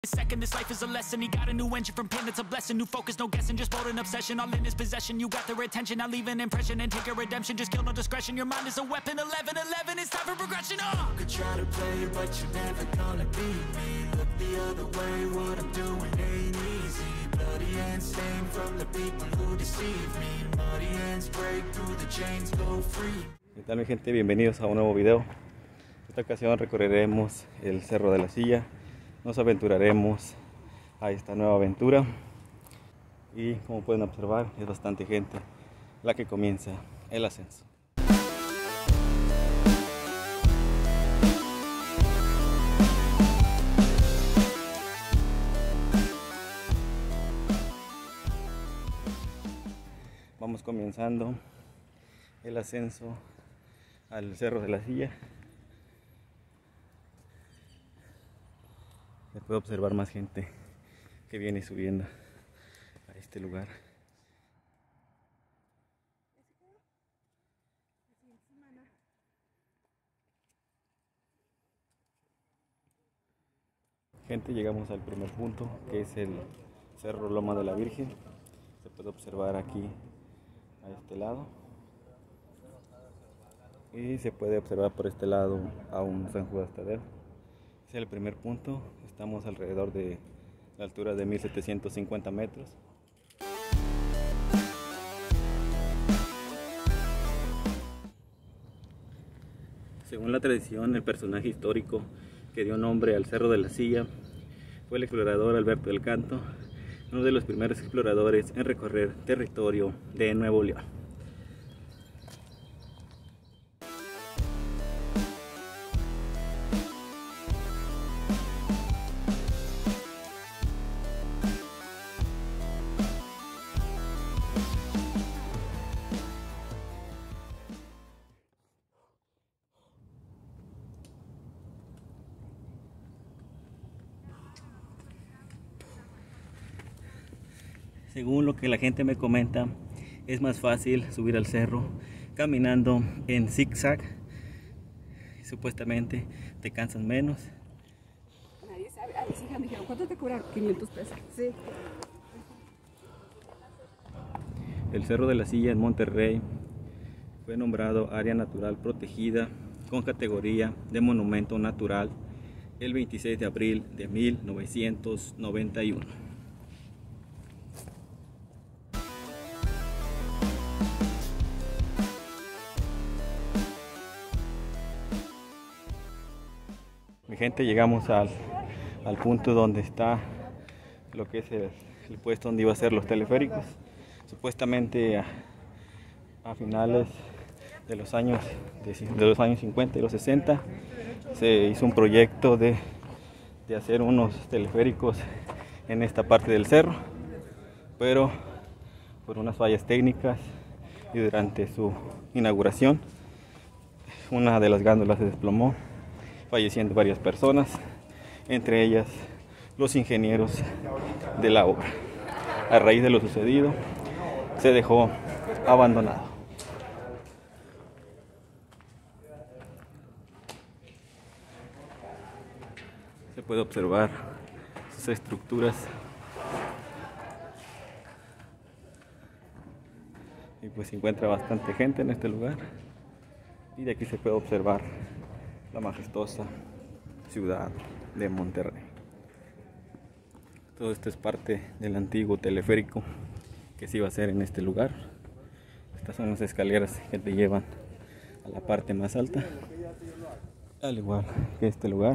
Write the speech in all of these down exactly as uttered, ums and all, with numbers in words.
Second, this life is a lesson. He got a new engine from pain, that's a blessing. New focus, no guessing, just bold and obsession. All in his possession, you got their attention. Now leave an impression and take a redemption. Just kill no discretion, your mind is a weapon. Eleven, eleven, it's time for progression. Oh! Could try to play, but you're never gonna beat me. Look the other way, what I'm doing ain't easy. Bloody hands stained from the people who deceive me. Muddy hands break through the chains, go free. ¿Qué tal, mi gente? Bienvenidos a un nuevo video. En esta ocasión recorreremos el Cerro de la Silla. Nos aventuraremos a esta nueva aventura y, como pueden observar, es bastante gente la que comienza el ascenso. Vamos comenzando el ascenso al Cerro de la Silla. Se puede observar más gente que viene subiendo a este lugar. Gente, llegamos al primer punto, que es el Cerro Loma de la Virgen. Se puede observar aquí a este lado. Y se puede observar por este lado a un San Judas Tadeo. Este es el primer punto. Estamos alrededor de la altura de mil setecientos cincuenta metros. Según la tradición, el personaje histórico que dio nombre al Cerro de la Silla fue el explorador Alberto del Canto, uno de los primeros exploradores en recorrer territorio de Nuevo León. Según lo que la gente me comenta, es más fácil subir al cerro caminando en zigzag. Supuestamente te cansas menos. Nadie sabe. A mis hijas me dijeron, ¿cuánto te cobraron? quinientos pesos. Sí. El Cerro de la Silla en Monterrey fue nombrado área natural protegida con categoría de monumento natural el veintiséis de abril de mil novecientos noventa y uno. Mi gente, llegamos al, al punto donde está lo que es el, el puesto donde iba a ser los teleféricos. Supuestamente a, a finales de los años de, de los años cincuenta y los sesenta se hizo un proyecto de, de hacer unos teleféricos en esta parte del cerro, pero por unas fallas técnicas y durante su inauguración una de las gándolas se desplomó, falleciendo varias personas, entre ellas los ingenieros de la obra. A raíz de lo sucedido, se dejó abandonado. Se puede observar sus estructuras y pues se encuentra bastante gente en este lugar, y de aquí se puede observar la majestuosa ciudad de Monterrey. Todo esto es parte del antiguo teleférico que se iba a hacer en este lugar. Estas son las escaleras que te llevan a la parte más alta, al igual que este lugar.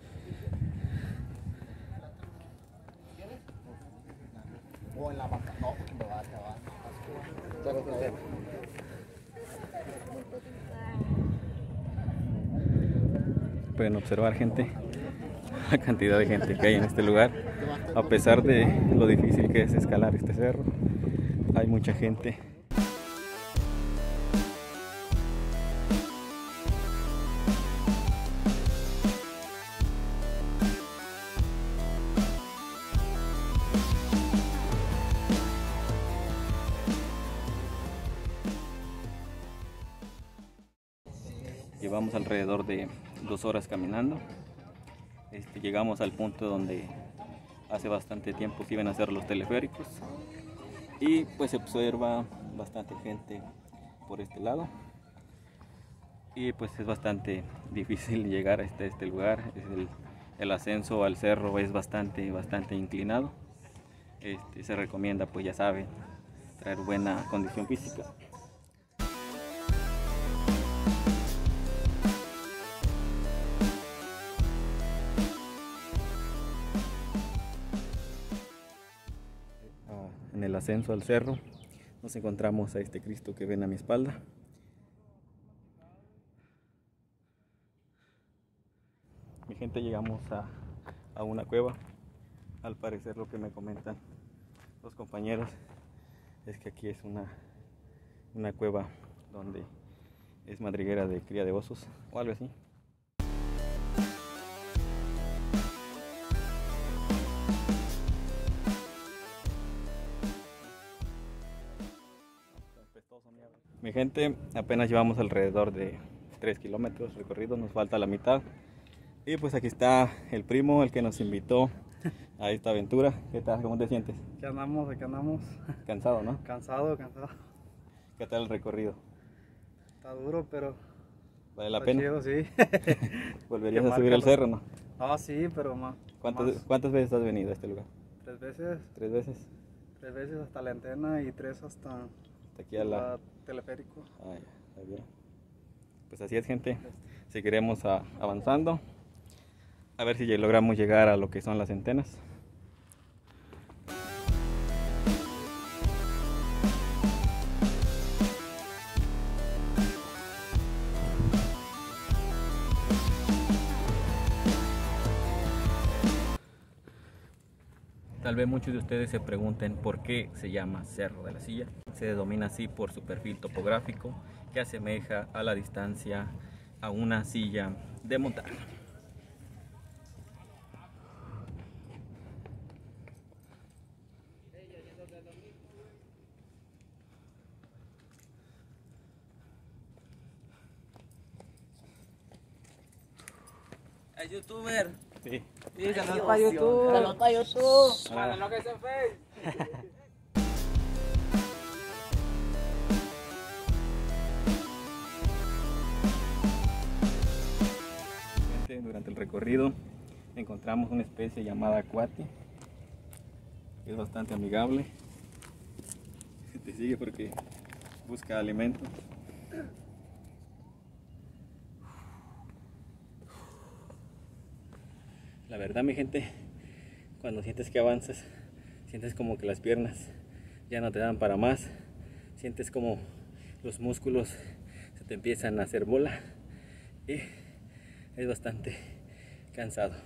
Pueden observar, gente, la cantidad de gente que hay en este lugar. A pesar de lo difícil que es escalar este cerro, hay mucha gente. Llevamos alrededor de dos horas caminando. Este, llegamos al punto donde hace bastante tiempo que iban a hacer los teleféricos y pues se observa bastante gente por este lado y pues es bastante difícil llegar a este, este lugar. Es el, el ascenso al cerro es bastante, bastante inclinado. Este, se recomienda, pues ya saben, traer buena condición física. En el ascenso al cerro nos encontramos a este Cristo que ven a mi espalda. Mi gente, llegamos a, a una cueva. Al parecer lo que me comentan los compañeros es que aquí es una, una cueva donde es madriguera de cría de osos o algo así. Mi gente, apenas llevamos alrededor de tres kilómetros recorridos, nos falta la mitad. Y pues aquí está el primo, el que nos invitó a esta aventura. ¿Qué tal? ¿Cómo te sientes? Aquí andamos, aquí andamos. Cansado, ¿no? Cansado, cansado. ¿Qué tal el recorrido? Está duro, pero ¿Vale la está pena? chido, sí. ¿Volverías Qué a subir el marca, cerro, no? Ah, sí, pero más. ¿Cuántas, más. ¿Cuántas veces has venido a este lugar? Tres veces, ¿Tres veces? tres veces hasta la antena y tres hasta, Hasta aquí a la... la teleférico. Ah, ya, ya vieron. Pues así es, gente. Seguiremos a, avanzando. A ver si ya logramos llegar a lo que son las centenas. Tal vez muchos de ustedes se pregunten por qué se llama Cerro de la Silla. Se denomina así por su perfil topográfico que asemeja a la distancia a una silla de montar. ¿Es youtuber? Sí. Sí, canal para YouTube. Canal para YouTube. Para lo que se fe. Durante el recorrido encontramos una especie llamada cuati, que es bastante amigable. Te sigue porque busca alimento. La verdad, mi gente, cuando sientes que avanzas, sientes como que las piernas ya no te dan para más, sientes como los músculos se te empiezan a hacer bola y es bastante cansado.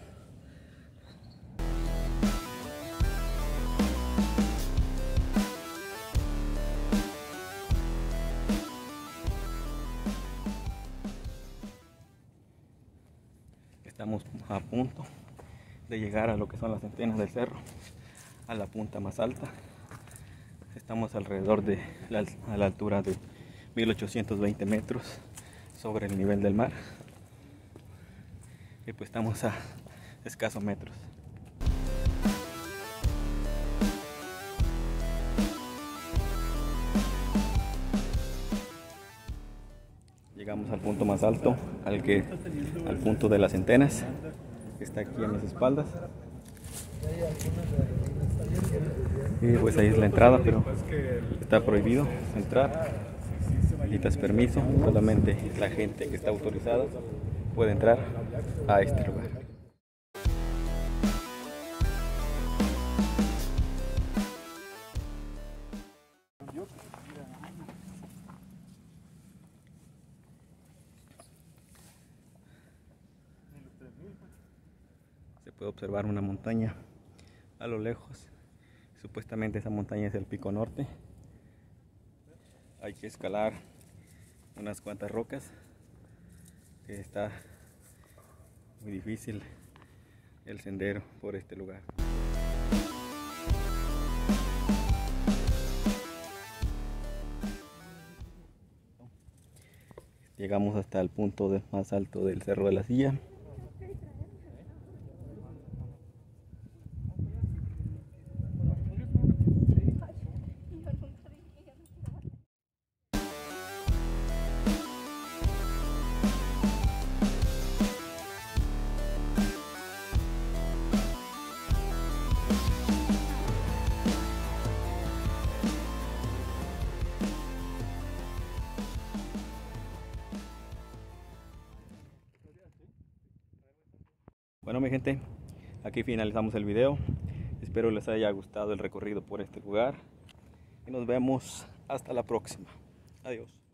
Estamos a punto de llegar a lo que son las centenas del cerro, a la punta más alta. Estamos alrededor de la, a la altura de mil ochocientos veinte metros sobre el nivel del mar. Y pues estamos a escasos metros. Llegamos al punto más alto, al, que, al punto de las centenas, que está aquí a mis espaldas. Y pues ahí es la entrada, pero está prohibido entrar. Necesitas permiso, solamente la gente que está autorizada puede entrar a este lugar. Se puede observar una montaña a lo lejos. Supuestamente esa montaña es el Pico Norte. Hay que escalar unas cuantas rocas, que está muy difícil el sendero por este lugar. Llegamos hasta el punto de, más alto del Cerro de la Silla. Bueno, mi gente, aquí finalizamos el video. Espero les haya gustado el recorrido por este lugar y nos vemos hasta la próxima. Adiós.